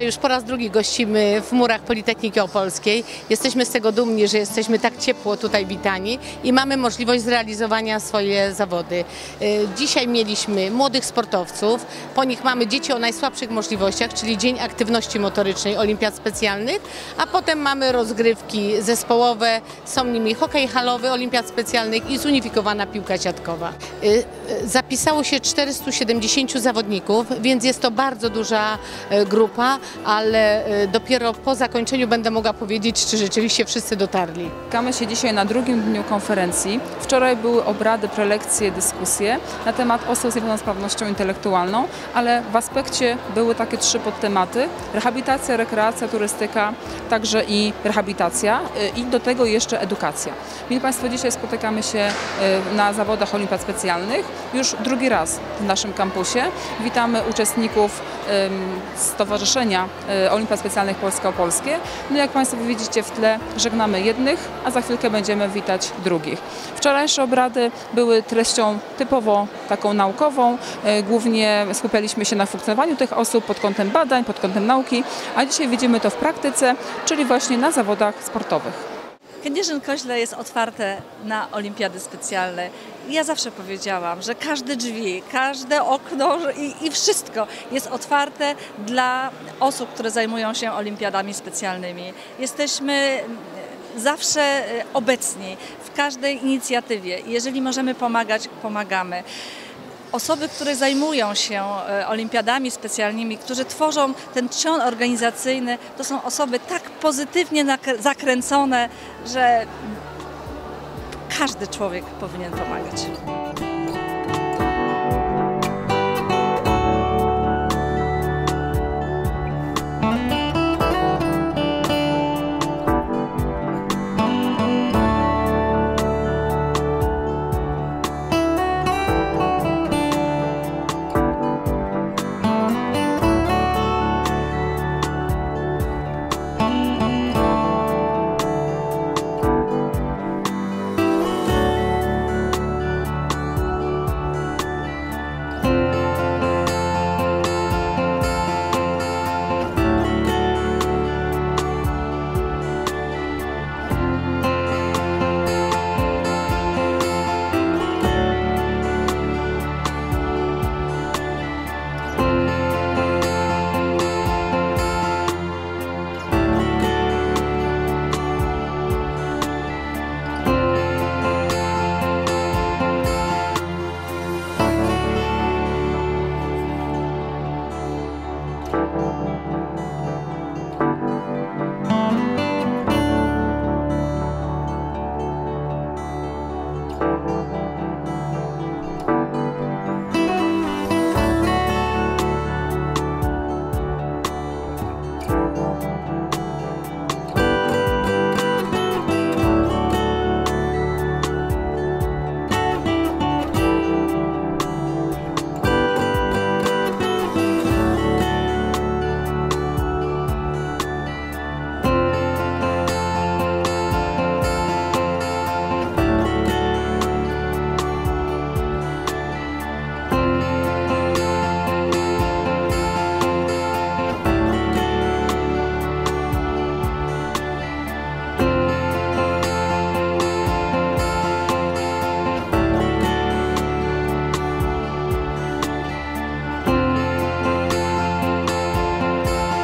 Już po raz drugi gościmy w murach Politechniki Opolskiej. Jesteśmy z tego dumni, że jesteśmy tak ciepło tutaj witani i mamy możliwość zrealizowania swoje zawody. Dzisiaj mieliśmy młodych sportowców, po nich mamy dzieci o najsłabszych możliwościach, czyli Dzień Aktywności Motorycznej Olimpiad Specjalnych, a potem mamy rozgrywki zespołowe, są nimi hokej halowy Olimpiad Specjalnych i zunifikowana piłka siatkowa. Zapisało się 470 zawodników, więc jest to bardzo duża grupa, ale dopiero po zakończeniu będę mogła powiedzieć, czy rzeczywiście wszyscy dotarli. Spotykamy się dzisiaj na drugim dniu konferencji. Wczoraj były obrady, prelekcje, dyskusje na temat osób z niepełnosprawnością intelektualną, ale w aspekcie były takie 3 podtematy: rehabilitacja, rekreacja, turystyka, także i rehabilitacja i do tego jeszcze edukacja. Mili Państwo, dzisiaj spotykamy się na zawodach Olimpiad Specjalnych już drugi raz w naszym kampusie. Witamy uczestników Stowarzyszenia Olimpiad Specjalnych Polska-Opolskie. No jak Państwo widzicie w tle, żegnamy jednych, a za chwilkę będziemy witać drugich. Wczorajsze obrady były treścią typowo taką naukową. Głównie skupialiśmy się na funkcjonowaniu tych osób pod kątem badań, pod kątem nauki, a dzisiaj widzimy to w praktyce, czyli właśnie na zawodach sportowych. Kędzierzyn-Koźle jest otwarte na olimpiady specjalne. Ja zawsze powiedziałam, że każde drzwi, każde okno i wszystko jest otwarte dla osób, które zajmują się olimpiadami specjalnymi. Jesteśmy zawsze obecni w każdej inicjatywie. Jeżeli możemy pomagać, pomagamy. Osoby, które zajmują się olimpiadami specjalnymi, którzy tworzą ten trzon organizacyjny, to są osoby tak pozytywnie zakręcone, że każdy człowiek powinien pomagać.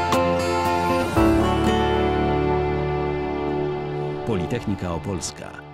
Politechnika Opolska.